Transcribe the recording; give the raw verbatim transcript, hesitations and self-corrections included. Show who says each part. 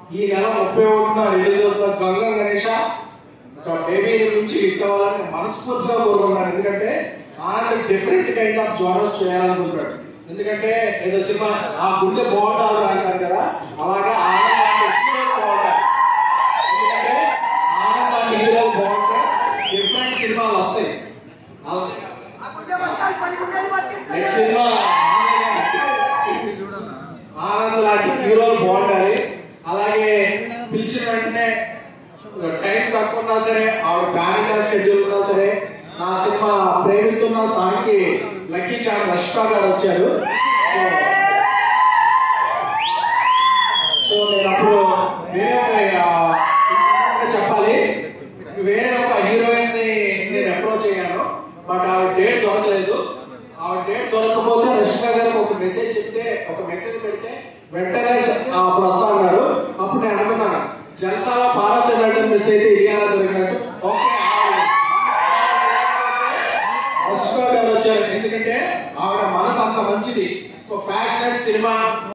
Speaker 1: ఈ నెల ముప్పై ఒకటిన రిలీజ్ అవుతున్న గంగం గణేష ఒక బేబీ నుంచి హిట్ అవ్వాలని మనస్ఫూర్తిగా కోరుకుంటున్నాను. ఎందుకంటే Anand different kind of genres చేయాలనుకుంటాడు. ఎందుకంటే ఏదో సినిమా ఆ గుండె బాగుంటారు అంటారు కదా, అలాగే ఆనంద్ హీరో బాగుంటారు. ఎందుకంటే ఆనంద్ హీరో బాగుంటే డిఫరెంట్ సినిమాలు వస్తాయి. నెక్స్ట్ సినిమా ఆనంద్ లాంటి హీరోలు బాగుంటారు. అలాగే పిలిచిన వెంటనే టైం తక్కువ ఉన్నా సరే, ఆవిడ ప్యాన్ షెడ్యూల్ ఉన్నా సరే, నా సినిమా ప్రేమిస్తున్న సాంగ్కి లక్కీ చాన్ రష్పా గారు వచ్చారు. సో సో నేను అప్పుడు వేరే ఒక చెప్పాలి, వేరే ఒక హీరోయిన్ ని నేను అప్రోచ్ అయ్యాను. బట్ ఆవిడ డేట్ దొరకలేదు. ఆవిడ డేట్ దొరకకపోతే రష్మిక గారికి ఒక మెసేజ్ చెప్తే, ఒక మెసేజ్ పెడితే వెంటనే అప్పుడు వస్తా ఉన్నారు. అప్పుడు నేను అనుకున్నాను జల్సాలో భారత్ వెళ్ళడం మిస్ అయితే ఇలియానా దొరికినట్టు. ఓకే, రష్మిక గారు వచ్చారు. ఎందుకంటే ఆవిడ మనసు అంత మంచిది. ఒక ప్యాషనెట్ సినిమా